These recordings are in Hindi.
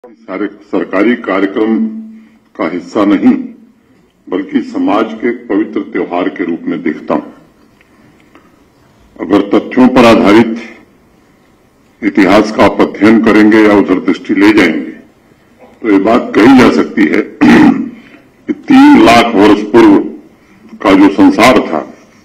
सारे सरकारी कार्यक्रम का हिस्सा नहीं बल्कि समाज के एक पवित्र त्योहार के रूप में देखता हूं। अगर तथ्यों पर आधारित इतिहास का आप अध्ययन करेंगे या उधर दृष्टि ले जाएंगे तो ये बात कही जा सकती है कि 3 लाख वर्ष पूर्व का जो संसार था,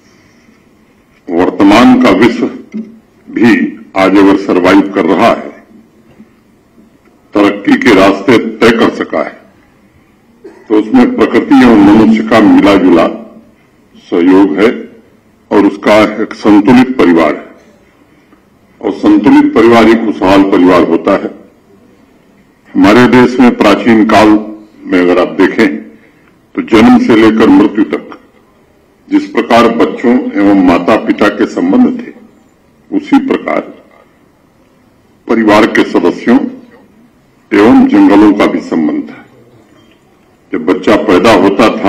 वर्तमान का विश्व भी आज अगर सर्वाइव कर रहा है, तरक्की के रास्ते तय कर सका है, तो उसमें प्रकृति और मनुष्य का मिला जुला सहयोग है और उसका एक संतुलित परिवार है। और संतुलित परिवार ही खुशहाल परिवार होता है। हमारे देश में प्राचीन काल में अगर आप देखें तो जन्म से लेकर मृत्यु तक जिस प्रकार बच्चों एवं माता पिता के संबंध थे, उसी प्रकार परिवार के सदस्यों एवं जंगलों का भी संबंध है। जब बच्चा पैदा होता था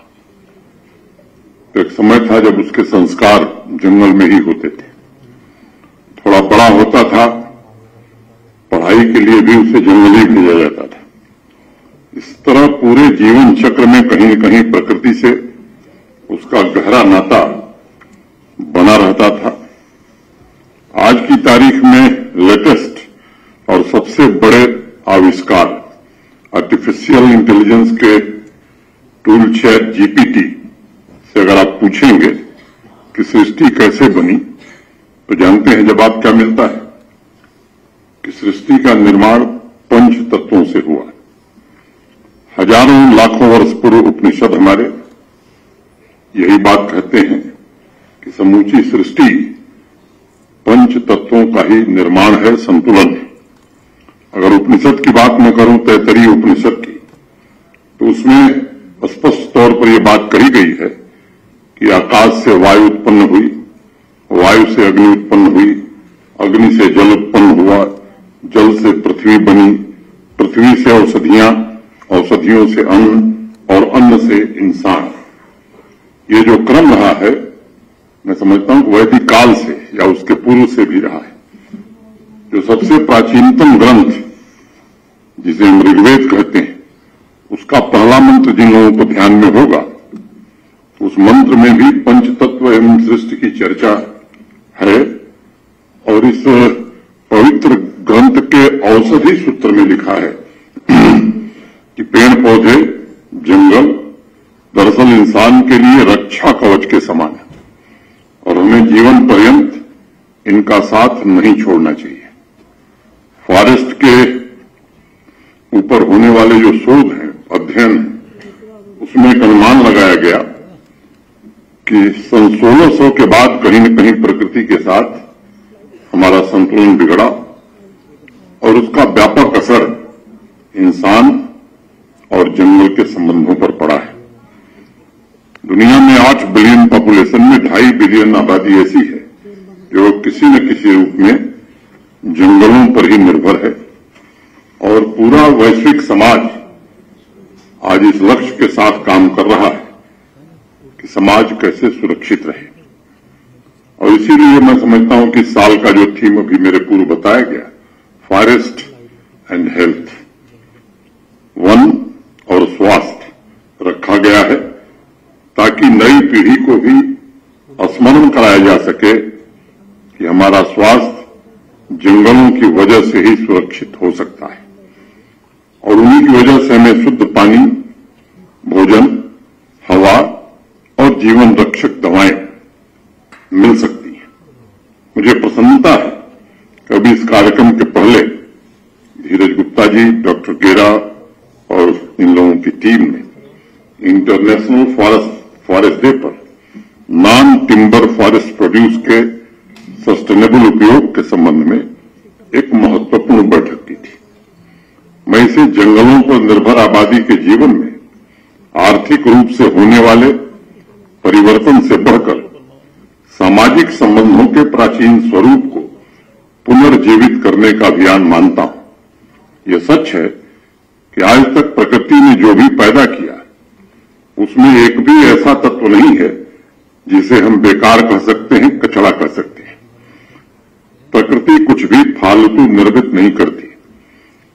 तो एक समय था जब उसके संस्कार जंगल में ही होते थे। थोड़ा बड़ा होता था, पढ़ाई के लिए भी उसे जंगल ही भेजा जाता था। इस तरह पूरे जीवन चक्र में कहीं न कहीं प्रकृति से उसका गहरा नाता बना रहता था। आज की तारीख में लेटेस्ट और सबसे बड़े आविष्कार आर्टिफिशियल इंटेलिजेंस के टूल चैट जीपीटी से अगर आप पूछेंगे कि सृष्टि कैसे बनी तो जानते हैं जवाब क्या मिलता है कि सृष्टि का निर्माण 5 तत्वों से हुआ। हजारों लाखों वर्ष पूर्व उपनिषद हमारे यही बात कहते हैं कि समूची सृष्टि 5 तत्वों का ही निर्माण है, संतुलन है। अगर उपनिषद की बात मैं करूं, तैतरीय उपनिषद की, तो उसमें स्पष्ट तौर पर यह बात कही गई है कि आकाश से वायु उत्पन्न हुई, वायु से अग्नि उत्पन्न हुई, अग्नि से जल उत्पन्न हुआ, जल से पृथ्वी बनी, पृथ्वी से औषधियां, औषधियों से अन्न और अन्न से इंसान। ये जो क्रम रहा है, मैं समझता हूं कि वैदिक काल से या उसके पूर्व से भी रहा है। जो सबसे प्राचीनतम ग्रंथ जिसे हम ऋग्वेद कहते हैं, उसका पहला मंत्र जिन लोगों को ध्यान में होगा, उस मंत्र में भी पंचतत्व एवं सृष्टि की चर्चा है। और इस पवित्र ग्रंथ के औषधि सूत्र में लिखा है कि पेड़ पौधे, जंगल दरअसल इंसान के लिए रक्षा कवच के समान है और हमें जीवन पर्यंत इनका साथ नहीं छोड़ना चाहिए। फॉरेस्ट के ऊपर होने वाले जो शोध हैं, अध्ययन, उसमें एक अनुमान लगाया गया कि सन 1600 के बाद कहीं न कहीं प्रकृति के साथ हमारा संतुलन बिगड़ा और उसका व्यापक असर इंसान और जंगल के संबंधों पर पड़ा है। दुनिया में 8 बिलियन पॉपुलेशन में 2.5 बिलियन आबादी ऐसी है जो किसी न किसी रूप में जंगलों पर ही निर्भर है। और पूरा वैश्विक समाज आज इस लक्ष्य के साथ काम कर रहा है कि समाज कैसे सुरक्षित रहे। और इसीलिए मैं समझता हूं कि इस साल का जो थीम अभी मेरे पूर्व बताया गया, फॉरेस्ट एंड हेल्थ, वन और स्वास्थ्य रखा गया है ताकि नई पीढ़ी को भी स्मरण कराया जा सके कि हमारा स्वास्थ्य जंगलों की वजह से ही सुरक्षित हो सकता है और उन्हीं की वजह से हमें शुद्ध पानी, भोजन, हवा और जीवन रक्षक दवाएं मिल सकती हैं। मुझे प्रसन्नता है कि अभी इस कार्यक्रम के पहले धीरज गुप्ता जी, डॉक्टर गेरा और इन लोगों की टीम ने इंटरनेशनल फॉरेस्ट डे पर नॉन टिम्बर फॉरेस्ट प्रोड्यूस के सस्टेनेबल उपयोग के संबंध में एक महत्वपूर्ण बैठक की थी। मैं इसे जंगलों पर निर्भर आबादी के जीवन में आर्थिक रूप से होने वाले परिवर्तन से बढ़कर सामाजिक संबंधों के प्राचीन स्वरूप को पुनर्जीवित करने का अभियान मानता हूं। यह सच है कि आज तक प्रकृति ने जो भी पैदा किया उसमें एक भी ऐसा तत्व नहीं है जिसे हम बेकार कह सकते हैं, कचरा कह सकते हैं। प्रकृति कुछ भी फालतू निर्मित नहीं करती।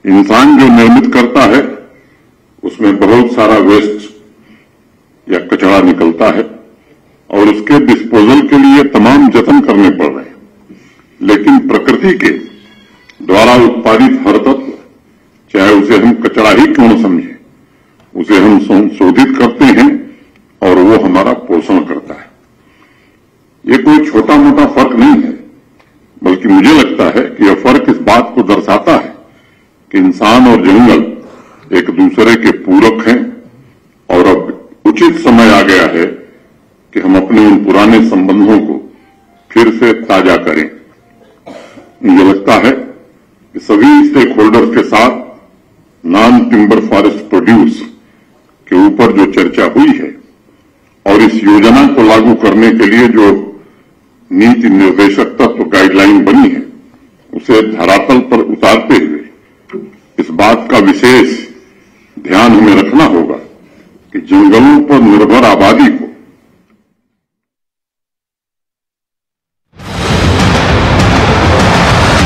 इंसान जो निर्मित करता है उसमें बहुत सारा वेस्ट या कचरा निकलता है और उसके डिस्पोजल के लिए तमाम जतन करने पड़ रहे हैं। लेकिन प्रकृति के द्वारा उत्पादित हर तत्व, चाहे उसे हम कचरा ही क्यों न समझें, उसे हम संशोधित करते हैं और वो हमारा पोषण करता है। ये कोई छोटा मोटा फर्क नहीं है, बल्कि मुझे लगता है कि यह फर्क इस बात को दर्शाता है कि इंसान और जंगल एक दूसरे के पूरक हैं और अब उचित समय आ गया है कि हम अपने उन पुराने संबंधों को फिर से ताजा करें। मुझे लगता है कि सभी स्टेक होल्डर्स के साथ नॉन टिम्बर फॉरेस्ट प्रोड्यूस के ऊपर जो चर्चा हुई है और इस योजना को लागू करने के लिए जो नीति निर्देशक तत्व गाइडलाइन बनी है, उसे धरातल पर उतारते हुए इस बात का विशेष ध्यान हमें रखना होगा कि जंगलों पर निर्भर आबादी को